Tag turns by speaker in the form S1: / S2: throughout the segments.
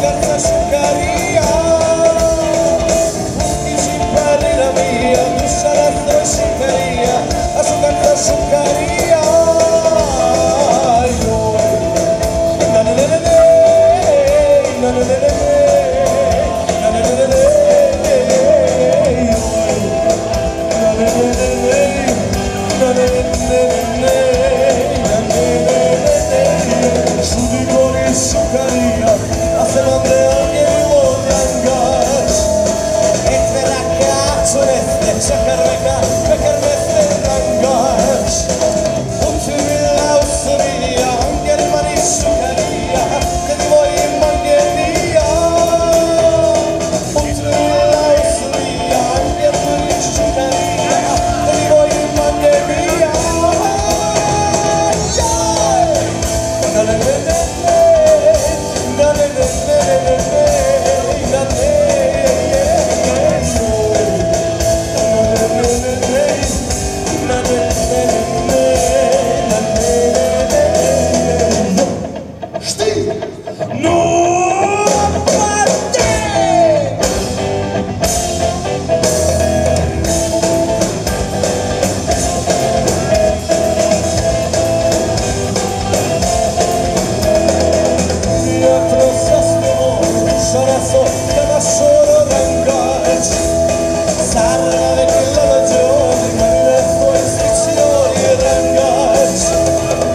S1: azúcar, azucaría. Y si perdí la mía, tu salazo explicaría, azúcar, azucaría. Ay, no. Na na na na na, na na na na na, na na na na na. Sukaria, a se non le ogni vogliangas. Entre ragazzo neste, sacarreca, pecarneste rangas. Ultimi l'austeria, anche il mani sucaria, che ti vuoi in mancheria. Ultimi l'austeria, anche il mani sucaria, che ti vuoi in mancheria.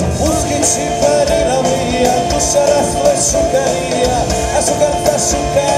S1: Azúcar, azúcar.